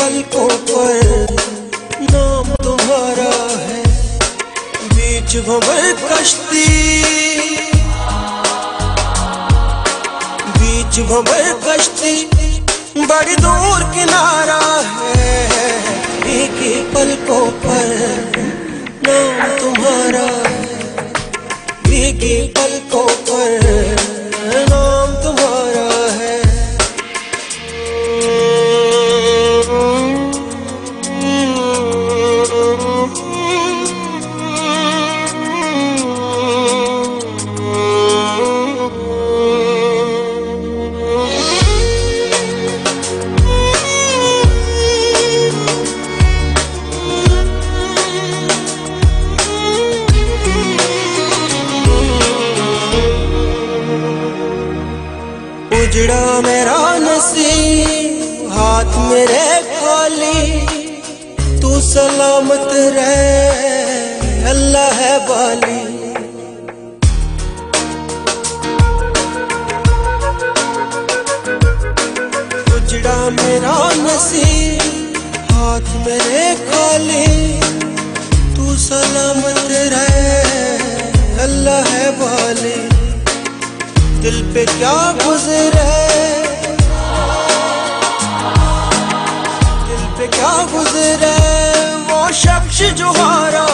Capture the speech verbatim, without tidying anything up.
पलकों पर नाम तुम्हारा है। बीच भंवर कश्ती, बीच भंवर कश्ती बड़ी दूर किनारा है। भीगी पलकों पर नाम तुम्हारा है। भीगी पलकों पर नाम तुम्हारा है। उजड़ा मेरा नसीब, हाथ मेरे खाली, तू सलामत रहे, अल्लाह है बाली। उजड़ा मेरा नसीब, हाथ मेरे खाली, तू सलामत रहे, अल्लाह है बाली। दिल पे क्या गुजरे, दिल पे क्या गुजरे वो शख्स जो हारा